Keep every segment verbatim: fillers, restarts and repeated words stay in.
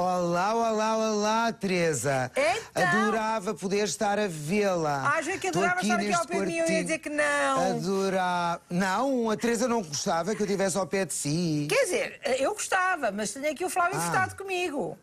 Olá, olá, olá, Teresa. Então? Adorava poder estar a vê-la. Acha que adorava estar aqui ao pé de mim, eu ia dizer que não. Adorava. Não, a Teresa não gostava que eu estivesse ao pé de si. Quer dizer, eu gostava, mas tenho aqui o Flávio Ah. votado comigo.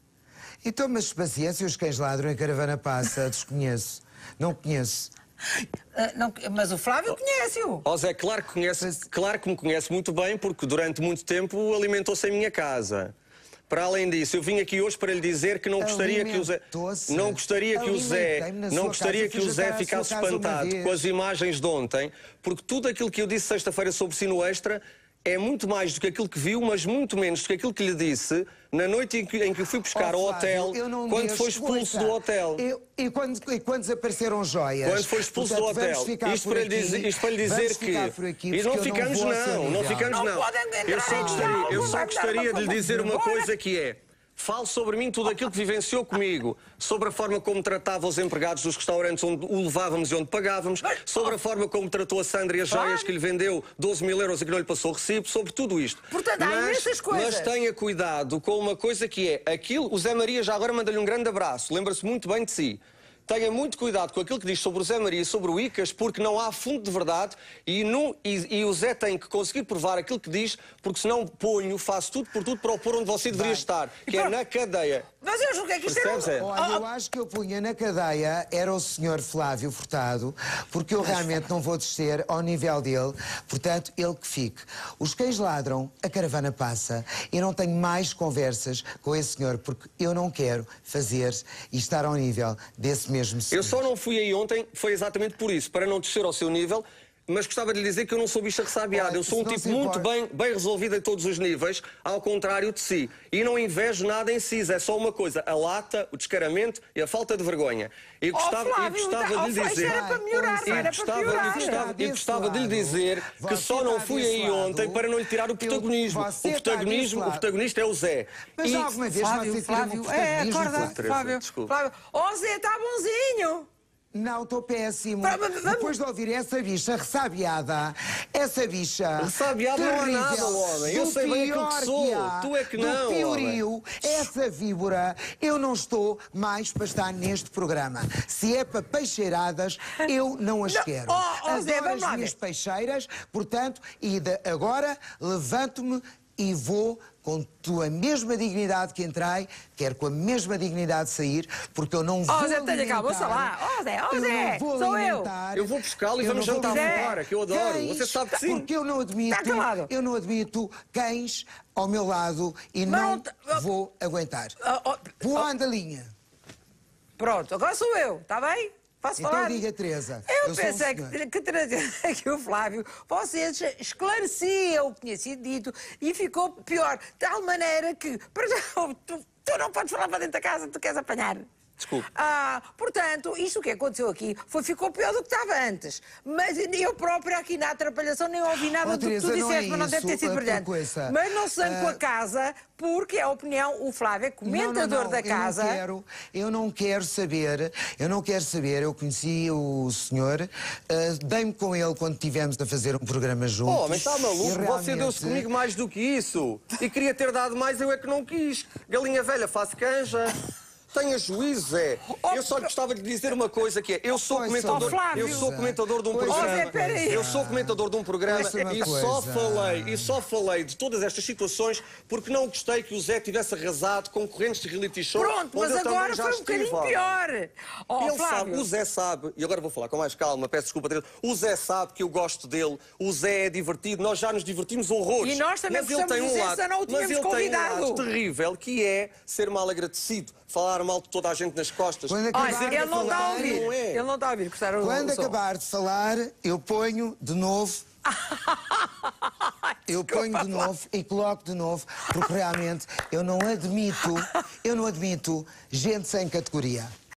Então, mas paciência, os cães ladram e a caravana passa. Desconheço. Não conheço. Ah, não, mas o Flávio conhece-o. Ó Zé, claro que, conhece, claro que me conhece muito bem, porque durante muito tempo alimentou-se em minha casa. Para além disso, eu vim aqui hoje para lhe dizer que não gostaria que o Zé, não gostaria que o Zé, não gostaria que o Zé ficasse espantado com as imagens de ontem, porque tudo aquilo que eu disse sexta-feira sobre Sino Extra é muito mais do que aquilo que viu, mas muito menos do que aquilo que lhe disse na noite em que, em que fui buscar Oh, ao Flávio, hotel, eu não quando deixo- foi expulso Ouça, do hotel. eu- e, quando, e quando desapareceram joias? Quando foi expulso Portanto, do hotel. vamos ficar Isto por para, lhe aqui, dizer, isto para lhe dizer vamos que. ficar por aqui, e porque não eu ficamos, não, vou ao seu não, não nível. ficamos, Não não. podem entrar Eu só em gostaria, diálogo, eu vai só dar gostaria uma de lhe dizer uma embora. coisa que é. Fale sobre mim tudo aquilo que vivenciou comigo, sobre a forma como tratava os empregados dos restaurantes onde o levávamos e onde pagávamos, sobre a forma como tratou a Sandra e as joias que lhe vendeu doze mil euros e que não lhe passou o recibo, sobre tudo isto. Portanto, há imensas coisas. Mas tenha cuidado com uma coisa que é aquilo. O Zé Maria já agora manda-lhe um grande abraço, lembra-se muito bem de si. Tenha muito cuidado com aquilo que diz sobre o Zé Maria e sobre o Icas, porque não há fundo de verdade e, não, e, e o Zé tem que conseguir provar aquilo que diz, porque senão ponho, faço tudo por tudo para o pôr onde você deveria estar, que é na cadeia. Mas eu julguei que isto era... Percebes, é? Olha, eu acho que eu punha na cadeia era o senhor Flávio Furtado, porque eu realmente não vou descer ao nível dele, portanto, ele que fique. Os cães ladram, a caravana passa, e não tenho mais conversas com esse senhor, porque eu não quero fazer e estar ao nível desse mesmo senhor. Eu só não fui aí ontem, foi exatamente por isso, para não descer ao seu nível, mas gostava de lhe dizer que eu não sou bicha ressabiada. Olha, Eu sou um se não tipo se muito importa- bem, bem resolvido em todos os níveis, ao contrário de si. E não invejo nada em si, é só uma coisa, a lata, o descaramento e a falta de vergonha. E gostava, oh, e Flávio, gostava então, de lhe oh, dizer... Era para melhorar, E não era gostava, para piorar. e gostava, e gostava de lhe dizer que só não fui aí ontem para não lhe tirar o protagonismo. você O está protagonismo, desse o lado. protagonista é o Zé. Mas E- alguma vez Flávio, você tira-me o Flávio, é, protagonismo, acorda, Teresa? Flávio, desculpa. Flávio. Oh, Zé, está bonzinho. Não, estou péssimo. Vamos, vamos. Depois de ouvir essa bicha ressabiada, essa bicha. Ressabiada não há terrível, nada, homem. Eu do sei bem aquilo pior que sou. há, Tu é que do não, piorio, essa víbora, eu não estou mais para estar neste programa. Se é para peixeiradas, eu não as Não. quero. Oh, oh, Zé, Adoro vamos lá as minhas ver. peixeiras, portanto, e de agora levanto-me e vou com tua mesma dignidade que entrei, quero com a mesma dignidade sair, porque eu não vou Oh, Zé, tenha alimentar- calma, ouça lá. Oh, Zé, oh, eu Zé, não vou sou eu. alimentar- Eu vou buscá-lo e eu vamos não vou jantar alimentar fora, que eu adoro. cães, Você sabe que sim. Porque eu não admito, Está calado. eu não admito cães ao meu lado e Mas não não te- oh. vou aguentar. Oh, oh, Vou oh, à andalinha. Pronto, agora sou eu, está bem? Posso Então falar? diga, Teresa. Eu, sou um pensei senhor. que, que trazer aqui o Flávio, vocês esclareciam o que tinha sido dito e ficou pior. De tal maneira que, para já, tu, tu não podes falar para dentro da casa, tu queres apanhar. Desculpe. Ah, portanto, isto que aconteceu aqui foi, ficou pior do que estava antes. Mas eu própria aqui na atrapalhação nem ouvi nada Oh, do que Teresa, tu não disseste, é mas não deve ter isso, sido a brilhante. coisa. Mas não se zangue com a Ah, casa, porque é a opinião, o Flávio é comentador não, não, não, da casa. Eu não, quero, eu não quero saber, eu não quero saber, eu conheci o senhor, uh, dei-me com ele quando estivemos a fazer um programa juntos. Oh, mas está maluco? e Você realmente- deu-se comigo mais do que isso. E queria ter dado mais, eu é que não quis. Galinha velha, faço canja. Tenha juízo, Zé. Eu só lhe gostava de dizer uma coisa que é, eu sou Pois, comentador, oh, Flávio. eu sou comentador de um Pois, oh, Zé, programa. peraí. Eu sou comentador de um programa Ouça uma e só coisa. falei, e só falei de todas estas situações porque não gostei que o Zé tivesse arrasado concorrentes de reality show. Pronto, onde mas eu também agora já foi um estive, bocadinho ó. pior. Oh, Ele Flávio. sabe, o Zé sabe, e agora vou falar com mais calma, peço desculpa, Teresa. O Zé sabe que eu gosto dele, o Zé é divertido, nós já nos divertimos horrores. E nós também mas ele gostamos tem um dizer, lado, senão o mas tínhamos ele tem um convidado. lado terrível, que é ser mal agradecido, falar mal de toda a gente nas costas. Quando Olha, acabar de ele não está a falar, ouvir. não é. Ele não está a ouvir. Gostaram do Quando som. acabar de falar, eu ponho de novo. Eu ponho de novo e coloco de novo, porque realmente eu não admito, eu não admito gente sem categoria.